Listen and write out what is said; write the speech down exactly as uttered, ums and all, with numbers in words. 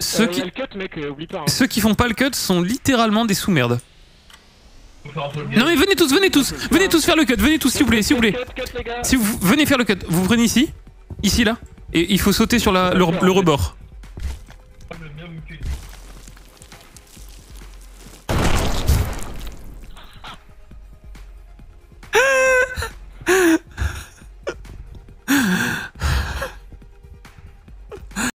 Ceux, Euh, qui... y a le cut, mec, euh, oublie pas. Hein. Ceux qui font pas le cut sont littéralement des sous-merdes. Non mais venez tous, venez tous, venez tous faire le cut, venez tous s'il vous plaît, s'il vous plaît. Cut, cut, cut, les gars. Si vous venez faire le cut, vous prenez ici, ici là, et il faut sauter sur la, le, le rebord. J'aime bien me cueillir.